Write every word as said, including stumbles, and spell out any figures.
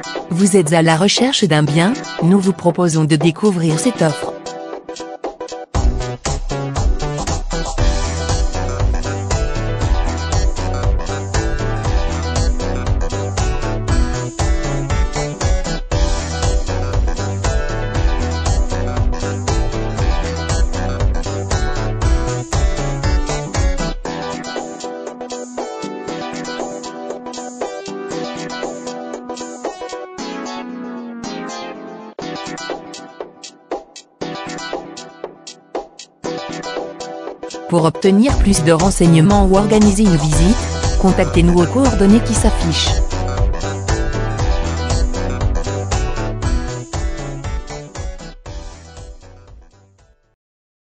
Vous êtes à la recherche d'un bien? Nous vous proposons de découvrir cette offre. Pour obtenir plus de renseignements ou organiser une visite, contactez-nous aux coordonnées qui s'affichent.